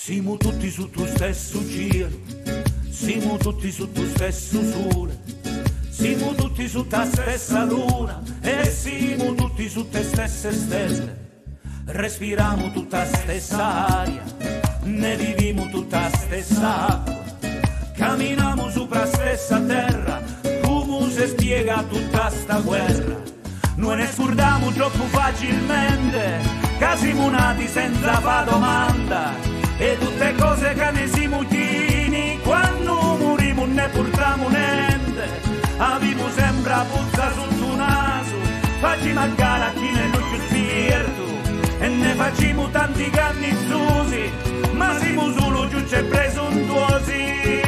Siamo tutti su tu stesso cielo, siamo tutti su tu stesso sole, siamo tutti su ta stessa luna e siamo tutti su te stesse stelle. Respiriamo tutta stessa aria, ne viviamo tutta stessa acqua, camminiamo sopra stessa terra, come si spiega tutta sta guerra? Noi ne scordiamo troppo facilmente, che siamo nati senza fa domanda, e tutte cose che ne siamo chini, quando moriamo ne portiamo niente, abbiamo sempre a puzza sotto il naso, facciamo a gara a chi nell'occhio spirito, e ne facciamo tanti cannizzosi, ma siamo solo giusti e presuntuosi.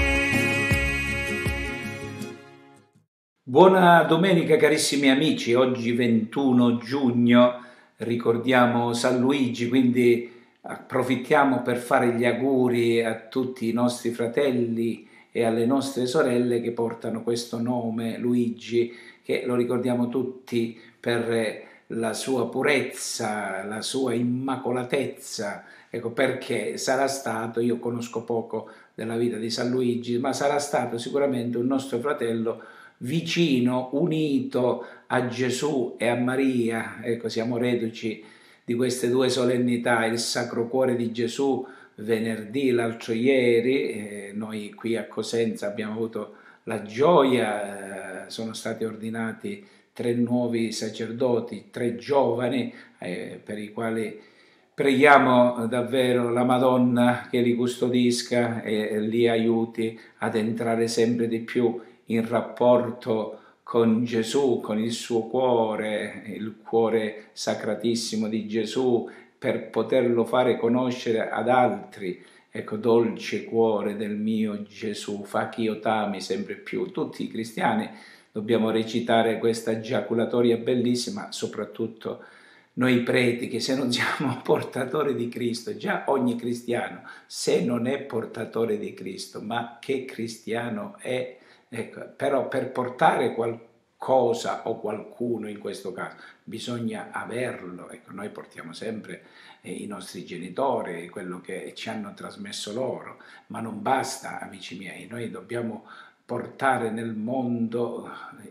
Buona domenica carissimi amici, oggi 21 giugno ricordiamo San Luigi, quindi approfittiamo per fare gli auguri a tutti i nostri fratelli e alle nostre sorelle che portano questo nome, Luigi, che lo ricordiamo tutti per la sua purezza, la sua immacolatezza, ecco perché sarà stato, io conosco poco della vita di San Luigi, ma sarà stato sicuramente un nostro fratello vicino, unito a Gesù e a Maria, ecco siamo reduci di queste due solennità, il Sacro Cuore di Gesù venerdì, l'altro ieri, noi qui a Cosenza abbiamo avuto la gioia, sono stati ordinati 3 nuovi sacerdoti, 3 giovani, per i quali preghiamo davvero la Madonna che li custodisca e li aiuti ad entrare sempre di più in rapporto con Gesù, con il suo cuore, il cuore sacratissimo di Gesù, per poterlo fare conoscere ad altri. Ecco, dolce cuore del mio Gesù, fa che io t'ami sempre più. Tutti i cristiani dobbiamo recitare questa giaculatoria bellissima, soprattutto noi preti, che se non siamo portatori di Cristo, già ogni cristiano, se non è portatore di Cristo, ma che cristiano è? Ecco, però per portare qualcosa o qualcuno in questo caso bisogna averlo. Ecco, noi portiamo sempre i nostri genitori, quello che ci hanno trasmesso loro, ma non basta, amici miei, noi dobbiamo portare nel mondo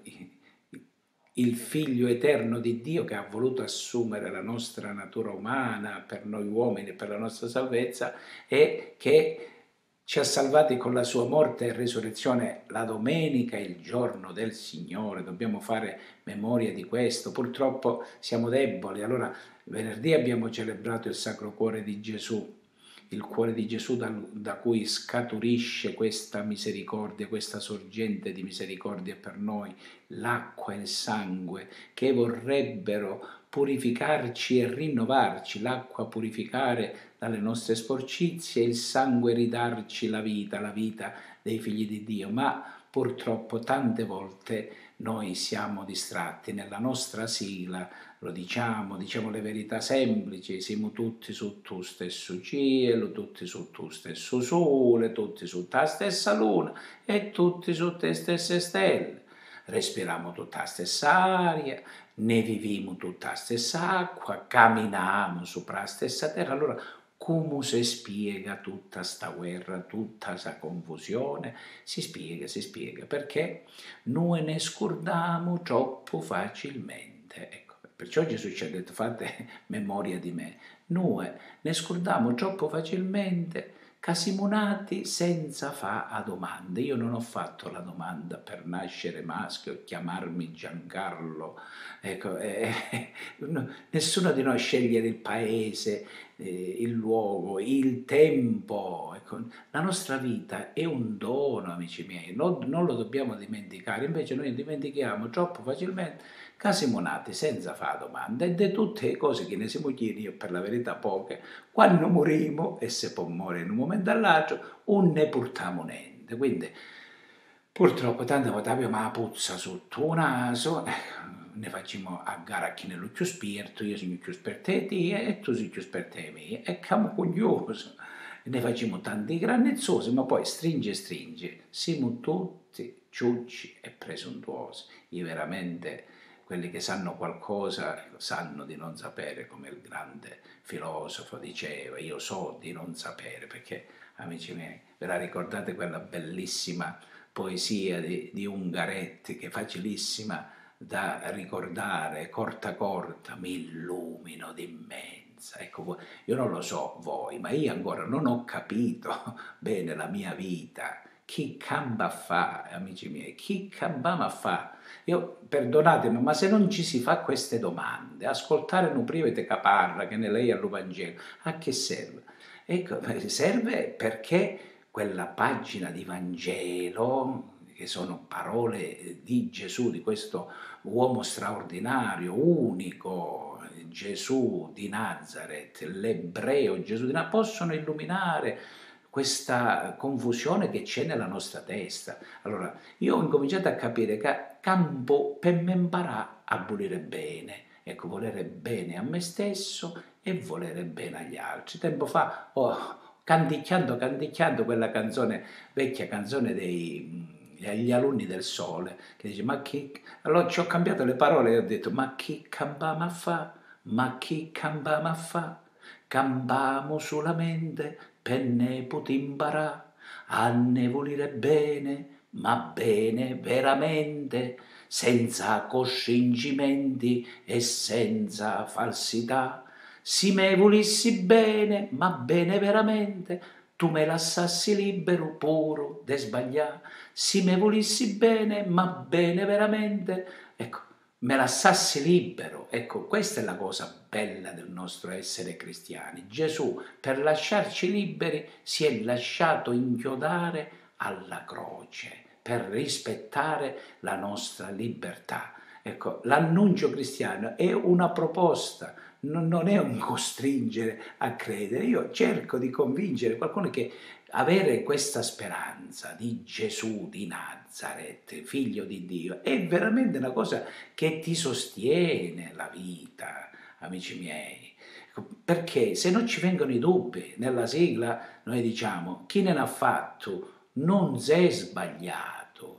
il Figlio eterno di Dio che ha voluto assumere la nostra natura umana per noi uomini e per la nostra salvezza, e che ci ha salvati con la sua morte e risurrezione la domenica, il giorno del Signore. Dobbiamo fare memoria di questo. Purtroppo siamo deboli. Allora, venerdì abbiamo celebrato il Sacro Cuore di Gesù, il cuore di Gesù da cui scaturisce questa misericordia, questa sorgente di misericordia per noi, l'acqua e il sangue che vorrebbero purificarci e rinnovarci, l'acqua purificare dalle nostre sporcizie, il sangue ridarci la vita dei figli di Dio, ma purtroppo tante volte noi siamo distratti nella nostra sigla, lo diciamo le verità semplici, siamo tutti su tu stesso cielo, tutti su tu stesso sole, tutti su ta stessa luna e tutti su te stesse stelle. Respiriamo tutta la stessa aria, ne viviamo tutta la stessa acqua, camminiamo sopra la stessa terra. Allora, come si spiega tutta sta guerra, tutta questa confusione? Si spiega, perché noi ne scordiamo troppo facilmente. Ecco, perciò Gesù ci ha detto fate memoria di me. Noi ne scordiamo troppo facilmente, che siamo nati senza fa a domande. Io non ho fatto la domanda per nascere maschio, chiamarmi Giancarlo, ecco, nessuno di noi sceglie il paese, il luogo, il tempo. Ecco, la nostra vita è un dono, amici miei, non lo dobbiamo dimenticare, invece noi dimentichiamo troppo facilmente che siamo nati senza fare domande, e di tutte le cose che ne siamo chiesti, io per la verità poche, quando morimo, e se può morire in un momento all'altro, non ne portiamo niente. Quindi purtroppo tante volte abbiamo la puzza sotto il naso, ne facciamo a gara a chi nello più spirito, io sono più esperto di te e tu sei più esperto di me, e siamo curiosi, ne facciamo tanti grannezzosi, ma poi stringe, siamo tutti ciucci e presuntuosi. Io veramente quelli che sanno qualcosa sanno di non sapere, come il grande filosofo diceva, io so di non sapere, perché, amici miei, ve la ricordate quella bellissima poesia di Ungaretti, che è facilissima da ricordare, corta corta, mi illumino d'immensa. Ecco, io non lo so voi, ma io ancora non ho capito bene la mia vita. Chi camba fa, amici miei, chi cambama fa? Io, perdonatemi, ma se non ci si fa queste domande, ascoltare un private caparra che ne lei allo Vangelo, a che serve? Ecco, serve perché quella pagina di Vangelo, che sono parole di Gesù, di questo uomo straordinario, unico, Gesù di Nazareth, l'ebreo Gesù di Nazareth, possono illuminare questa confusione che c'è nella nostra testa. Allora, io ho incominciato a capire che campo per me imparare a volere bene, ecco, volere bene a me stesso e volere bene agli altri. Tempo fa canticchiando quella canzone, vecchia canzone degli alunni del Sole, che dice, ma chi... Allora ci ho cambiato le parole e ho detto, ma chi cambama fa? Ma chi cambama fa? Cambamo solamente per ne potimbarà a ne volere bene, ma bene veramente, senza coscingimenti e senza falsità. Si me volissi bene, ma bene veramente, tu me lassassi libero, puro, de sbagliare. Si me volissi bene, ma bene veramente, ecco, me lassassi libero. Ecco, questa è la cosa bella del nostro essere cristiani. Gesù, per lasciarci liberi, si è lasciato inchiodare alla croce, per rispettare la nostra libertà. Ecco, l'annuncio cristiano è una proposta, non è un costringere a credere. Io cerco di convincere qualcuno che avere questa speranza di Gesù di Nazareth, figlio di Dio, è veramente una cosa che ti sostiene la vita, amici miei. Perché se non ci vengono i dubbi, nella sigla noi diciamo, chi ne ha fatto non si è sbagliato.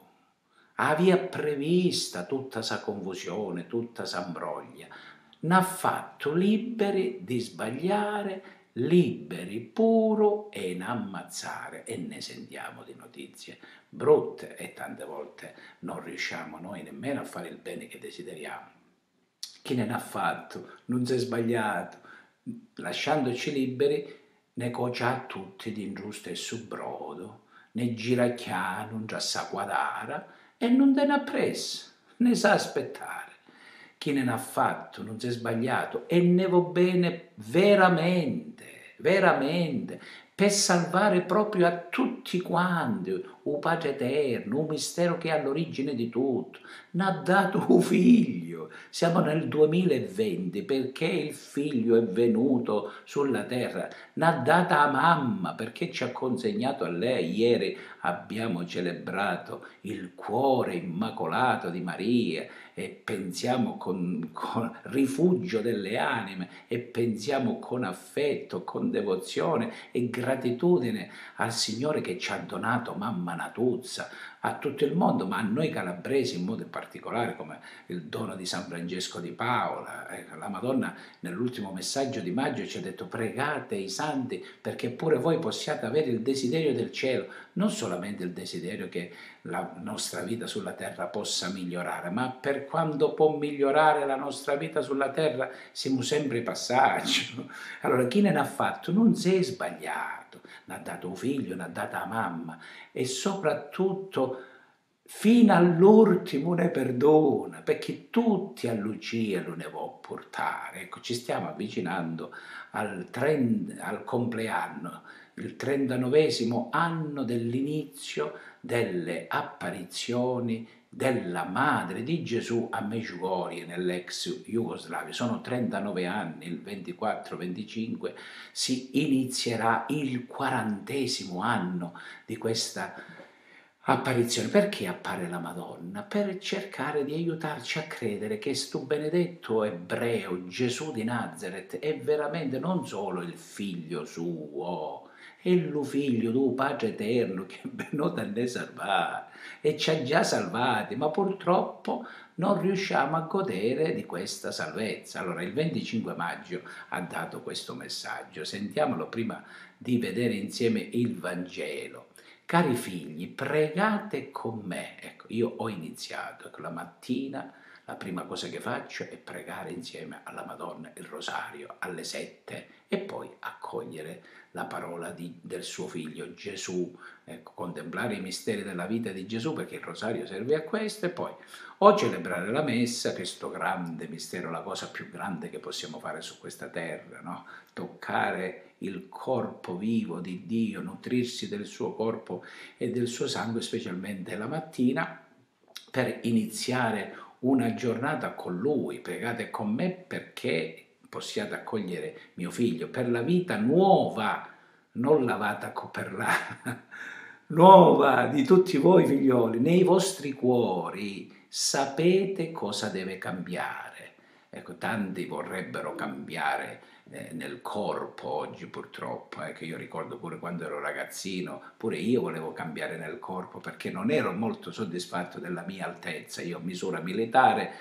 Aveva prevista tutta sa confusione, tutta sa imbroglia. N'ha fatto liberi di sbagliare, liberi puro e in ammazzare, e ne sentiamo di notizie brutte e tante volte non riusciamo noi nemmeno a fare il bene che desideriamo. Chi ne ha fatto non si è sbagliato, lasciandoci liberi ne cocia tutti di ingiusto e subrodo, ne giracchiano, non già sa quadara e non te ne ha preso, ne sa aspettare. Chi ne ha fatto non si è sbagliato e ne va bene veramente, veramente, per salvare proprio a tutti quanti, un Padre Eterno, un mistero che è all'origine di tutto. N'ha dato un figlio. Siamo nel 2020 perché il figlio è venuto sulla terra. N'ha data a mamma perché ci ha consegnato a lei. Ieri abbiamo celebrato il cuore immacolato di Maria e pensiamo con rifugio delle anime e pensiamo con affetto, con devozione e gratitudine al Signore che ci ha donato mamma Natuzza, a tutto il mondo, ma a noi calabresi in modo particolare, come il dono di San Francesco di Paola. La Madonna nell'ultimo messaggio di maggio ci ha detto pregate i santi perché pure voi possiate avere il desiderio del cielo, non solamente il desiderio che la nostra vita sulla terra possa migliorare, ma per quando può migliorare la nostra vita sulla terra siamo sempre in passaggio. Allora chi ne ha fatto non si è sbagliato, ne ha dato un figlio, ne ha data la mamma e soprattutto fino all'ultimo ne perdona, perché tutti a Lucia lo ne può portare. Ecco, ci stiamo avvicinando al compleanno, il 39° anno dell'inizio delle apparizioni della madre di Gesù a Medjugorje nell'ex Jugoslavia. Sono 39 anni, il 24-25 si inizierà il 40° anno di questa apparizione. Perché appare la Madonna? Per cercare di aiutarci a credere che sto benedetto ebreo Gesù di Nazareth è veramente non solo il figlio suo, è il figlio, tu Padre eterno, che è venuto a ne salvare e ci ha già salvati, ma purtroppo non riusciamo a godere di questa salvezza. Allora il 25 maggio ha dato questo messaggio, sentiamolo prima di vedere insieme il Vangelo. Cari figli, pregate con me. Ecco, io ho iniziato, ecco, la mattina la prima cosa che faccio è pregare insieme alla Madonna il rosario alle 7 e poi accogliere la parola del suo figlio Gesù, ecco, contemplare i misteri della vita di Gesù, perché il rosario serve a questo, e poi o celebrare la messa, questo grande mistero, la cosa più grande che possiamo fare su questa terra, no? Toccare il corpo vivo di Dio, nutrirsi del suo corpo e del suo sangue, specialmente la mattina, per iniziare una giornata con Lui. Pregate con me perché possiate accogliere mio figlio per la vita nuova, non lavata per la nuova di tutti voi figlioli, nei vostri cuori sapete cosa deve cambiare. Ecco, tanti vorrebbero cambiare nel corpo oggi purtroppo, che io ricordo pure quando ero ragazzino, pure io volevo cambiare nel corpo perché non ero molto soddisfatto della mia altezza. Io ho misura militare,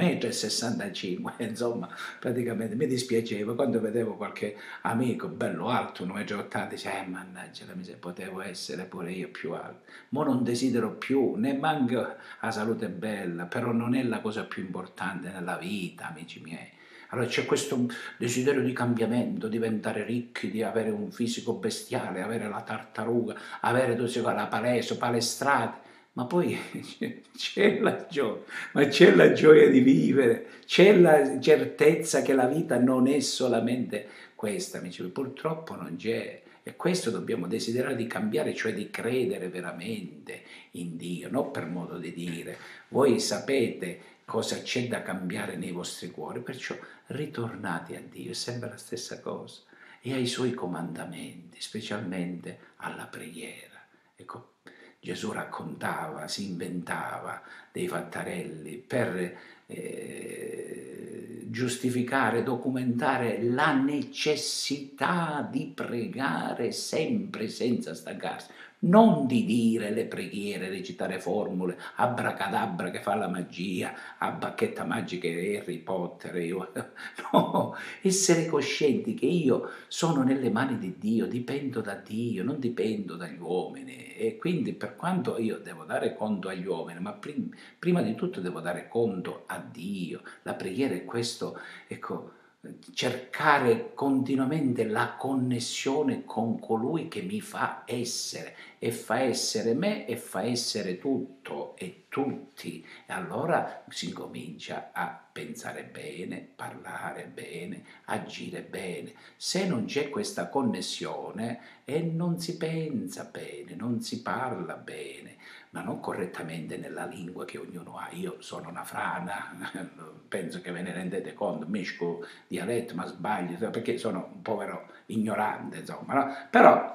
1,65 m, insomma praticamente mi dispiaceva quando vedevo qualche amico bello alto, 1,80 m, dice mannaggia la miseria, potevo essere pure io più alto. Mo non desidero più, ne manco la salute bella, però non è la cosa più importante nella vita, amici miei. Allora c'è questo desiderio di cambiamento, diventare ricchi, di avere un fisico bestiale, avere la tartaruga, avere la palestra, palestrate, ma poi c'è la gioia, ma c'è la gioia di vivere, c'è la certezza che la vita non è solamente questa, amici, purtroppo non c'è. E questo dobbiamo desiderare di cambiare, cioè di credere veramente in Dio, non per modo di dire. Voi sapete cosa c'è da cambiare nei vostri cuori, perciò ritornate a Dio, è sempre la stessa cosa, e ai Suoi comandamenti, specialmente alla preghiera. Ecco, Gesù raccontava, si inventava dei fattarelli per giustificare, documentare la necessità di pregare sempre senza stancarsi, non di dire le preghiere, recitare formule, abracadabra che fa la magia, a bacchetta magica e Harry Potter, no, essere coscienti che io sono nelle mani di Dio, dipendo da Dio, non dipendo dagli uomini, e quindi per quanto io devo dare conto agli uomini, ma prima di tutto devo dare conto a Dio. La preghiera è questo, ecco, cercare continuamente la connessione con colui che mi fa essere, e fa essere me e fa essere tutto e tutti, e allora si comincia a pensare bene, parlare bene, agire bene. Se non c'è questa connessione non si pensa bene, non si parla bene, ma non correttamente nella lingua che ognuno ha. Io sono una frana, penso che ve ne rendete conto, misco dialetto, ma sbaglio, perché sono un povero ignorante, insomma, no? Però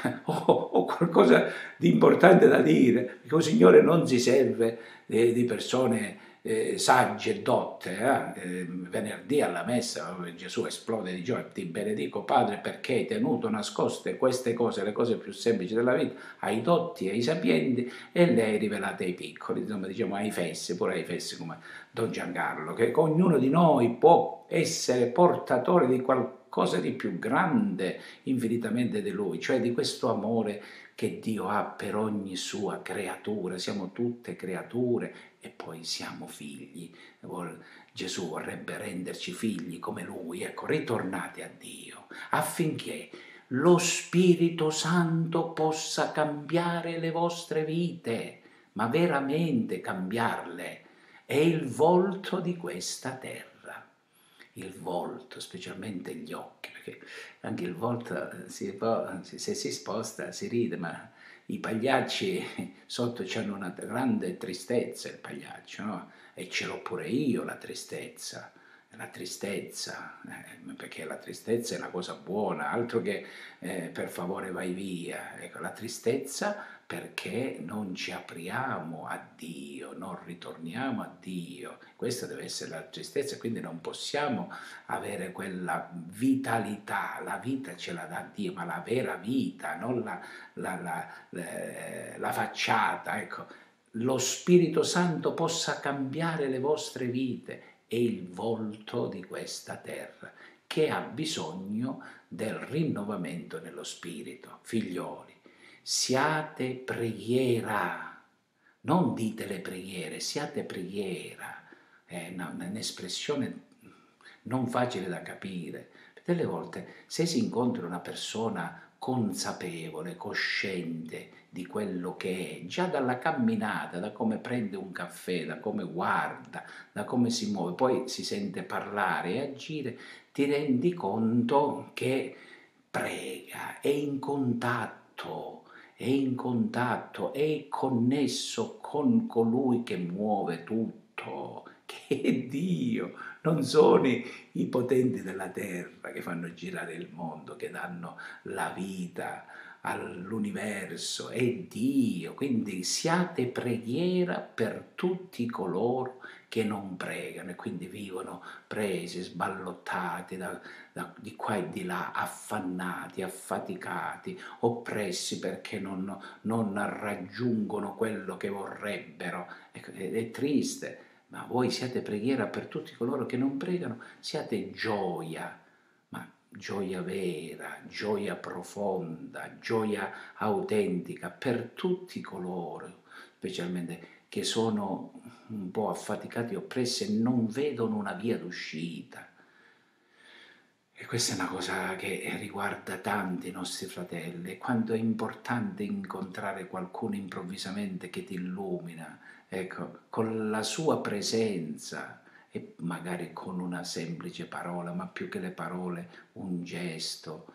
ho qualcosa di importante da dire, perché un Signore non si serve di persone sagge e dotte. Venerdì alla messa Gesù esplode di gioia, ti benedico Padre perché hai tenuto nascoste queste cose, le cose più semplici della vita, ai dotti e ai sapienti, e le hai rivelate ai piccoli, insomma diciamo ai fessi, pure ai fessi come Don Giancarlo, che ognuno di noi può essere portatore di qualcosa di più grande infinitamente di Lui, cioè di questo amore che Dio ha per ogni sua creatura. Siamo tutte creature e poi siamo figli. Gesù vorrebbe renderci figli come Lui. Ecco, ritornate a Dio affinché lo Spirito Santo possa cambiare le vostre vite, ma veramente cambiarle. È il volto di questa terra. Il volto, specialmente gli occhi, perché anche il volto se si sposta si ride, ma i pagliacci sotto c'hanno una grande tristezza, il pagliaccio, no? E ce l'ho pure io la tristezza, la tristezza, perché la tristezza è una cosa buona, altro che per favore vai via. Ecco, la tristezza perché non ci apriamo a Dio, non ritorniamo a Dio. Questa deve essere la tristezza, quindi non possiamo avere quella vitalità. La vita ce la dà Dio, ma la vera vita, non la facciata. Ecco, lo Spirito Santo possa cambiare le vostre vite e il volto di questa terra, che ha bisogno del rinnovamento nello Spirito. Figlioli, siate preghiera, non dite le preghiere, siate preghiera. È un'espressione non facile da capire. Delle volte, se si incontra una persona consapevole, cosciente di quello che è, già dalla camminata, da come prende un caffè, da come guarda, da come si muove, poi si sente parlare e agire, ti rendi conto che prega, è è connesso con colui che muove tutto, che è Dio. Non sono i potenti della terra che fanno girare il mondo, che danno la vita all'universo, è Dio. Quindi siate preghiera per tutti coloro che non pregano e quindi vivono presi, sballottati di qua e di là, affannati, affaticati, oppressi perché non raggiungono quello che vorrebbero. È triste. Ma voi siate preghiera per tutti coloro che non pregano, siate gioia, ma gioia vera, gioia profonda, gioia autentica per tutti coloro, specialmente che sono un po' affaticati, oppressi e non vedono una via d'uscita. E questa è una cosa che riguarda tanti nostri fratelli, quanto è importante incontrare qualcuno improvvisamente che ti illumina, ecco, con la sua presenza e magari con una semplice parola, ma più che le parole, un gesto,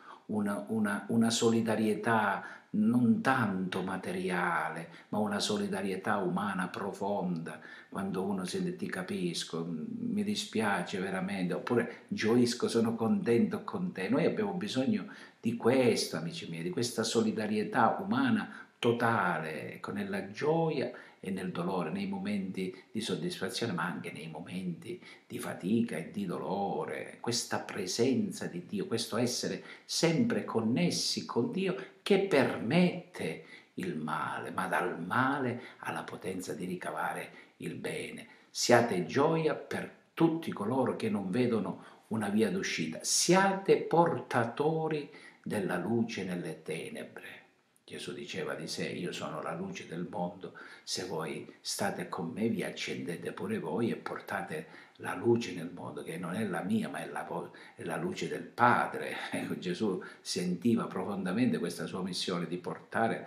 una solidarietà non tanto materiale, ma una solidarietà umana profonda, quando uno sente ti capisco, mi dispiace veramente, oppure gioisco, sono contento con te. Noi abbiamo bisogno di questo, amici miei, di questa solidarietà umana totale, ecco, nella gioia e nel dolore, nei momenti di soddisfazione, ma anche nei momenti di fatica e di dolore, questa presenza di Dio, questo essere sempre connessi con Dio che permette il male, ma dal male ha la potenza di ricavare il bene. Siate gioia per tutti coloro che non vedono una via d'uscita, siate portatori della luce nelle tenebre. Gesù diceva di sé, io sono la luce del mondo, se voi state con me vi accendete pure voi e portate la luce nel mondo, che non è la mia ma è la luce del Padre. Gesù sentiva profondamente questa sua missione di portare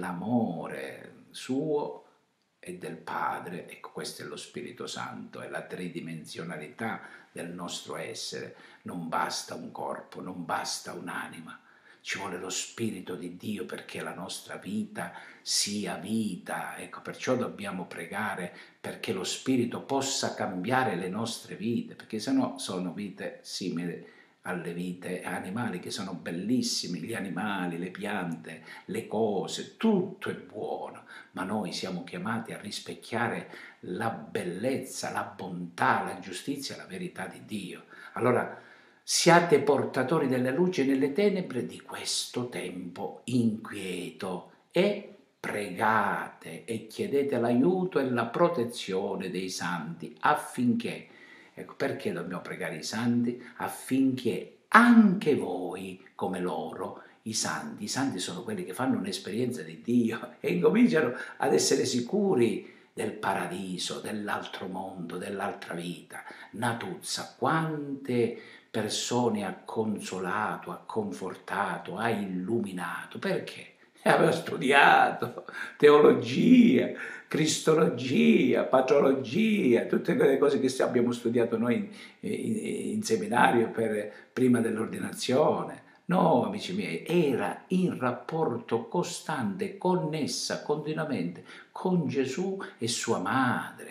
l'amore suo e del Padre. Ecco, questo è lo Spirito Santo, è la tridimensionalità del nostro essere. Non basta un corpo, non basta un'anima. Ci vuole lo Spirito di Dio perché la nostra vita sia vita. Ecco, perciò dobbiamo pregare perché lo Spirito possa cambiare le nostre vite, perché sennò sono vite simili alle vite animali, che sono bellissimi, gli animali, le piante, le cose, tutto è buono, ma noi siamo chiamati a rispecchiare la bellezza, la bontà, la giustizia, la verità di Dio. Allora, siate portatori della luce nelle tenebre di questo tempo inquieto e pregate e chiedete l'aiuto e la protezione dei santi affinché, ecco perché dobbiamo pregare i santi, affinché anche voi come loro, i santi sono quelli che fanno un'esperienza di Dio e incominciano ad essere sicuri del paradiso, dell'altro mondo, dell'altra vita. Natuzza, quante persone ha consolato, ha confortato, ha illuminato. Perché? Aveva studiato teologia, cristologia, patrologia, tutte quelle cose che abbiamo studiato noi in seminario prima dell'ordinazione. No, amici miei, era in rapporto costante, connessa continuamente con Gesù e sua madre.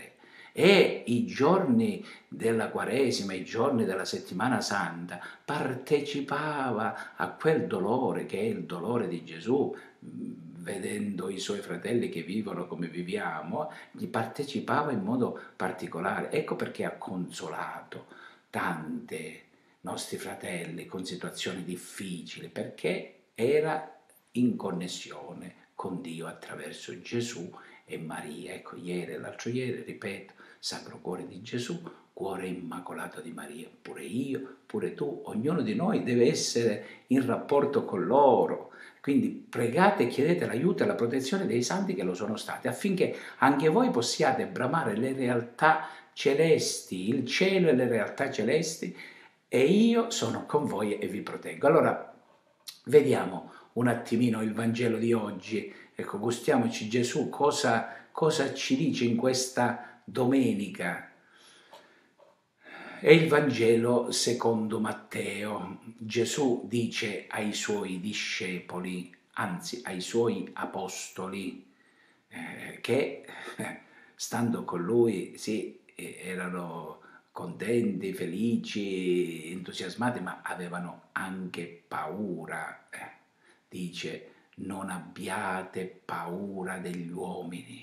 E i giorni della Quaresima, i giorni della Settimana Santa, partecipava a quel dolore che è il dolore di Gesù, vedendo i suoi fratelli che vivono come viviamo, gli partecipava in modo particolare. Ecco perché ha consolato tanti nostri fratelli con situazioni difficili, perché era in connessione con Dio attraverso Gesù e Maria. Ecco, ieri e l'altro ieri, ripeto, Sacro Cuore di Gesù, Cuore Immacolato di Maria, pure io, pure tu, ognuno di noi deve essere in rapporto con loro. Quindi pregate e chiedete l'aiuto e la protezione dei santi che lo sono stati, affinché anche voi possiate bramare le realtà celesti, il cielo e le realtà celesti, e io sono con voi e vi proteggo. Allora, vediamo un attimino il Vangelo di oggi. Ecco, gustiamoci Gesù, cosa ci dice in questa domenica. È il Vangelo secondo Matteo. Gesù dice ai suoi discepoli, anzi ai suoi apostoli, che stando con lui, sì, erano contenti, felici, entusiasmati, ma avevano anche paura. Dice, non abbiate paura degli uomini.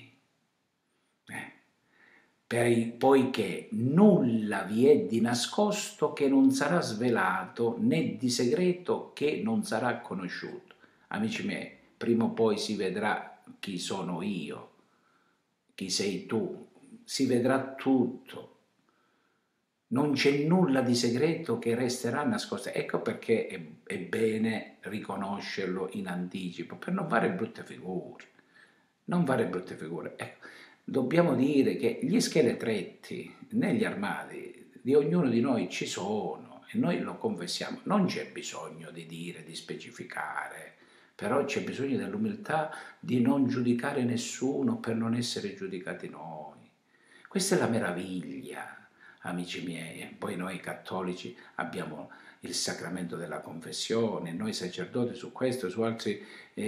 Poiché nulla vi è di nascosto che non sarà svelato, né di segreto che non sarà conosciuto. Amici miei, prima o poi si vedrà chi sono io, chi sei tu, si vedrà tutto. Non c'è nulla di segreto che resterà nascosto. Ecco perché è bene riconoscerlo in anticipo, per non fare brutte figure. Non fare brutte figure. Ecco. Dobbiamo dire che gli scheletretti negli armadi di ognuno di noi ci sono e noi lo confessiamo. Non c'è bisogno di dire, di specificare, però c'è bisogno dell'umiltà di non giudicare nessuno per non essere giudicati noi. Questa è la meraviglia, amici miei. Poi noi cattolici abbiamo il sacramento della confessione, noi sacerdoti su questo, su altri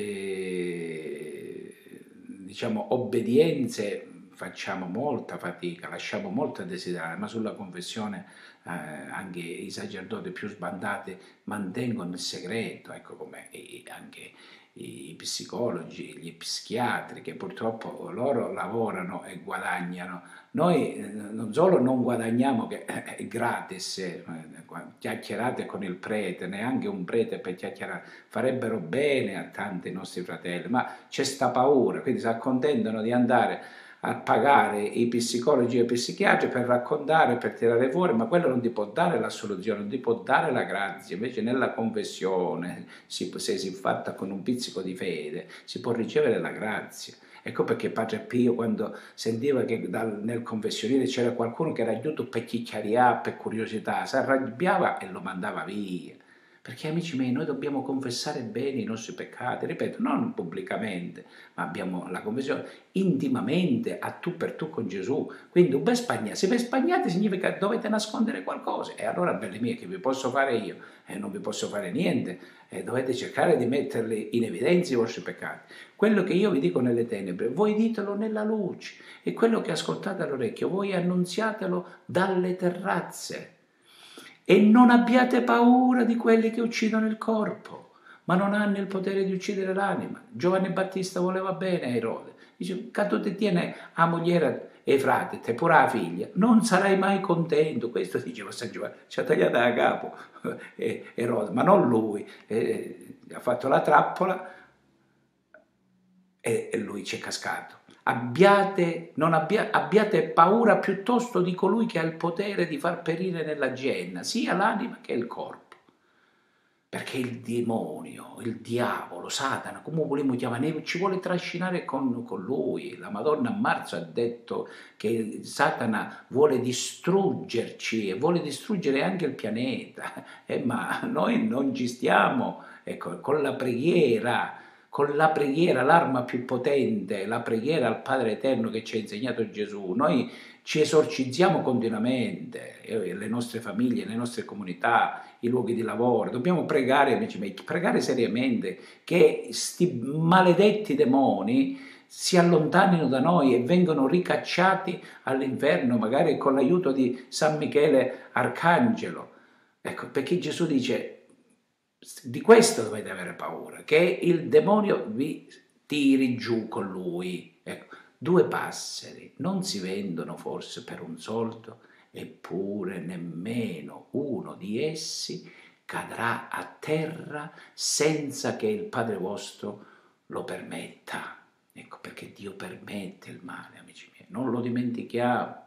diciamo obbedienze facciamo molta fatica, lasciamo molto a desiderare, ma sulla confessione anche i sacerdoti più sbandati mantengono il segreto, ecco come anche i psicologi, gli psichiatri, che purtroppo loro lavorano e guadagnano. Noi non solo non guadagniamo, che è gratis, chiacchierate con il prete, neanche un prete per chiacchierare, farebbero bene a tanti nostri fratelli, ma c'è sta paura, quindi si accontentano di andare a pagare i psicologi e i psichiatri per raccontare, per tirare fuori, ma quello non ti può dare la soluzione, non ti può dare la grazia. Invece nella confessione, se si è fatta con un pizzico di fede, si può ricevere la grazia. Ecco perché Padre Pio, quando sentiva che nel confessioniere c'era qualcuno che era giunto per chicchiarià, per curiosità, si arrabbiava e lo mandava via. Perché, amici miei, noi dobbiamo confessare bene i nostri peccati, ripeto, non pubblicamente, ma abbiamo la confessione intimamente, a tu per tu con Gesù. Quindi un bel spagnate, se vi spagnate significa che dovete nascondere qualcosa. E allora, belli miei, che vi posso fare io? Non vi posso fare niente, dovete cercare di metterli in evidenza i vostri peccati. Quello che io vi dico nelle tenebre, voi ditelo nella luce, e quello che ascoltate all'orecchio, voi annunziatelo dalle terrazze. E non abbiate paura di quelli che uccidono il corpo, ma non hanno il potere di uccidere l'anima. Giovanni Battista voleva bene a Erode. Dice, quando ti tiene a moglie e i frati, te pure la figlia, non sarai mai contento. Questo diceva San Giovanni, ci ha tagliato da capo Erode, ma non lui. Ha fatto la trappola e lui ci è cascato. Abbiate paura piuttosto di colui che ha il potere di far perire nella genna sia l'anima che il corpo. Perché il demonio, il diavolo, Satana, come vogliamo chiamare, ci vuole trascinare con lui. La Madonna a marzo ha detto che Satana vuole distruggerci e vuole distruggere anche il pianeta. Ma noi non ci stiamo, ecco, con la preghiera, l'arma più potente, la preghiera al Padre Eterno che ci ha insegnato Gesù. Noi ci esorcizziamo continuamente, le nostre famiglie, le nostre comunità, i luoghi di lavoro. Dobbiamo pregare, pregare seriamente che sti maledetti demoni si allontanino da noi e vengono ricacciati all'inferno, magari con l'aiuto di San Michele Arcangelo. Ecco, perché Gesù dice, di questo dovete avere paura, che il demonio vi tiri giù con lui. Ecco, 2 passeri non si vendono forse per un soldo, eppure nemmeno uno di essi cadrà a terra senza che il Padre vostro lo permetta. Ecco perché Dio permette il male, amici miei, non lo dimentichiamo.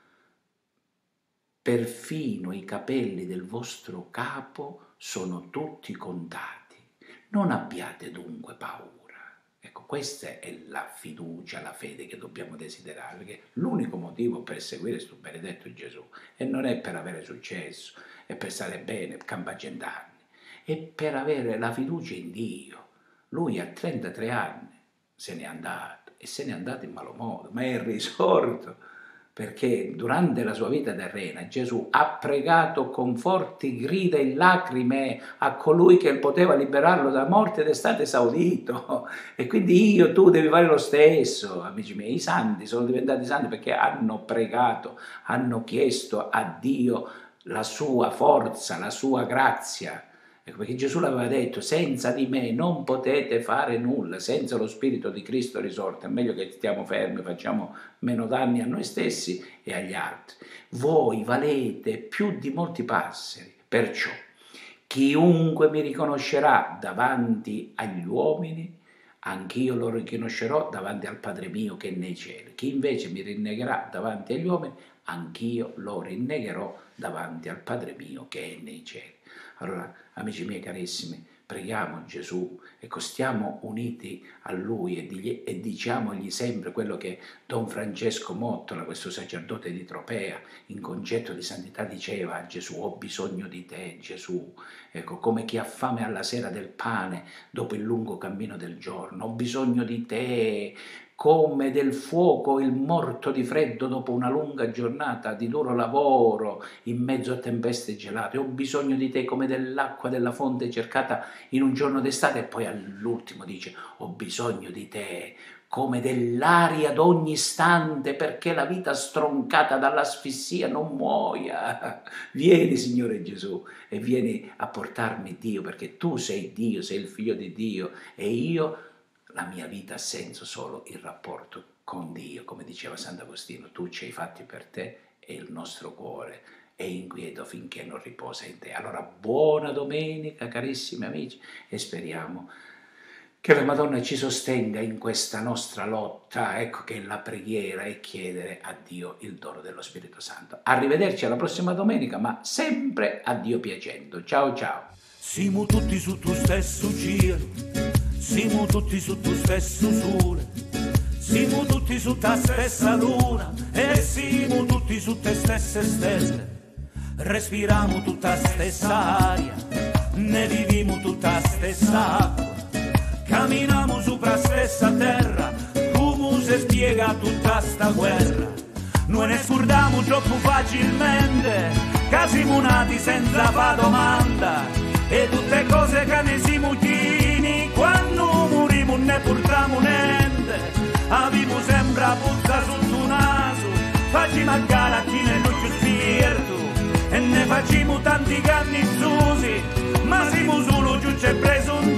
Perfino i capelli del vostro capo sono tutti contati. Non abbiate dunque paura. Ecco, questa è la fiducia, la fede che dobbiamo desiderare, perché l'unico motivo per seguire questo benedetto Gesù e non è per avere successo, è per stare bene, campacentarni, è per avere la fiducia in Dio. Lui a 33 anni se n'è andato e se n'è andato in malo modo, ma è risorto perché durante la sua vita terrena Gesù ha pregato con forti grida e lacrime a colui che poteva liberarlo dalla morte ed è stato esaudito. E quindi tu devi fare lo stesso, amici miei. I santi sono diventati santi perché hanno pregato, hanno chiesto a Dio la sua forza, la sua grazia. Ecco, perché Gesù l'aveva detto, senza di me non potete fare nulla, senza lo Spirito di Cristo risorto. È meglio che stiamo fermi, facciamo meno danni a noi stessi e agli altri. Voi valete più di molti passeri, perciò chiunque mi riconoscerà davanti agli uomini, anch'io lo riconoscerò davanti al Padre mio che è nei cieli. Chi invece mi rinnegherà davanti agli uomini, anch'io lo rinnegherò davanti al Padre mio che è nei cieli. Allora, amici miei carissimi, preghiamo Gesù, ecco, stiamo uniti a Lui e diciamogli sempre quello che Don Francesco Mottola, questo sacerdote di Tropea, in concetto di santità diceva a Gesù: ho bisogno di te, Gesù, ecco, come chi ha fame alla sera del pane dopo il lungo cammino del giorno, ho bisogno di te, come del fuoco il morto di freddo dopo una lunga giornata di duro lavoro in mezzo a tempeste gelate, ho bisogno di te come dell'acqua della fonte cercata in un giorno d'estate. E poi all'ultimo dice: ho bisogno di te come dell'aria ad ogni istante perché la vita stroncata dall'asfissia non muoia. Vieni, Signore Gesù, e vieni a portarmi Dio, perché tu sei Dio, sei il Figlio di Dio e io, la mia vita ha senso solo il rapporto con Dio, come diceva Sant'Agostino, tu ci hai fatti per te e il nostro cuore è inquieto finché non riposa in te. Allora buona domenica carissimi amici e speriamo che la Madonna ci sostenga in questa nostra lotta, ecco che è la preghiera e chiedere a Dio il dono dello Spirito Santo. Arrivederci alla prossima domenica, ma sempre a Dio piacendo. Ciao ciao. Siamo tutti su tu stesso cielo, siamo tutti su tu stesso sole, siamo tutti su ta stessa luna e siamo tutti su te stesse stelle. Respiriamo tutta stessa aria, ne viviamo tutta stessa acqua, camminiamo sopra stessa terra, come si spiega tutta sta guerra. Noi ne scordiamo troppo facilmente, che siamo nati senza fa domanda, e tutte cose che ne siamo chini, quando moriamo ne portiamo niente. Abbiamo sempre a puzza sotto naso, facciamo a gara a chi nello spirito, e ne facciamo tanti cannizzosi, ma siamo solo giù c'è preso un